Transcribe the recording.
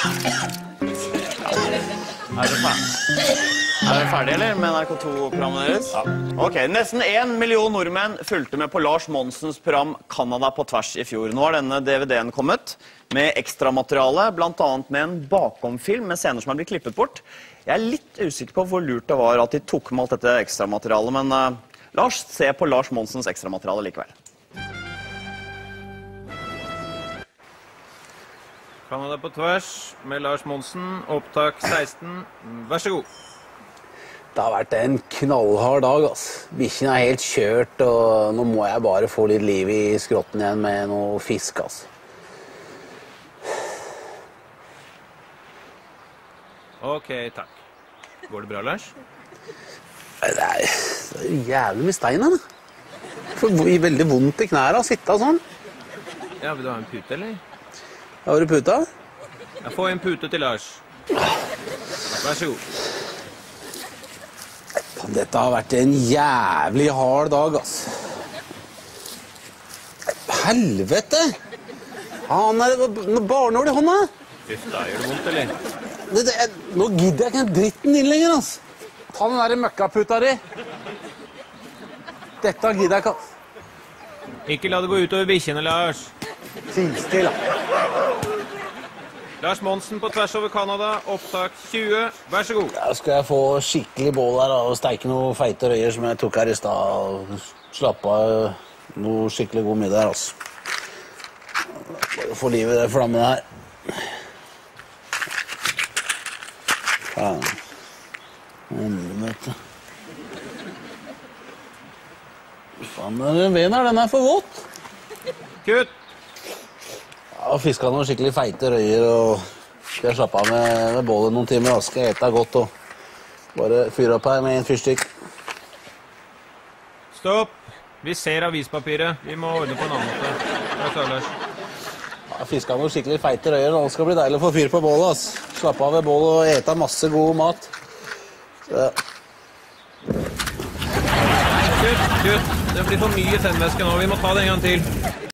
Er dere ferdige, eller, med NRK2-programmet deres? Ja. Ok, nesten 1 million nordmenn fulgte med på Lars Monsens program Canada på tvers i fjor. Nå har denne DVD-en kommet med ekstramateriale, blant annet med en bakomfilm med scener som har blitt klippet bort. Jeg er litt usikker på hvor lurt det var at de tok med alt dette ekstramaterialet, men la oss se på Lars Monsens ekstramateriale likevel. Canada på tvers med Lars Monsen, opptak 16. Vær så god. Det har vært en knallhard dag, altså. Bikkjen er helt kjørt, og nå må jeg bare få litt liv i skrotten igjen med noe fisk, altså. Ok, takk. Går det bra, Lars? Det er jævlig med stein, da. Får veldig vondt i knæra å sitte sånn. Ja, vil du ha en pute, eller? Har du puta? Jeg får en pute til Lars. Vær så god. Dette har vært en jævlig hard dag, ass. Helvete! Han er barnål i hånda. Uff da, gjør det vondt, eller? Nå gidder jeg ikke en dritten inn lenger, ass. Ta den der møkkaputa di. Dette gidder jeg ikke, ass. Ikke la det gå ut over bikkjene, Lars. Sis til, da. Lars Monsen på tvers over Canada, opptak 20. Vær så god. Ja, skal jeg få skikkelig bål her og steike noen feite røyer som jeg tok her i stad og slappe av noe skikkelig god middag her, altså. Bare få liv i det flammene her. Faen. Vet du. Faen, den venen her, den er for våt. Kutt! Jeg har fisket noen skikkelig feite røyer, og skal jeg slappe av med bålet noen timer, og skal jeg ete godt, og bare fyre opp her med en fyrstikk. Stopp! Vi ser avispapiret. Vi må ordne på en annen måte. Hva er Lars? Jeg har fisket noen skikkelig feite røyer, og det skal bli deilig å få fyr på bålet, ass. Slappe av ved bålet og ete masse god mat. Så. Kutt! Det blir for mye tennvæske nå. Vi må ta det en gang til.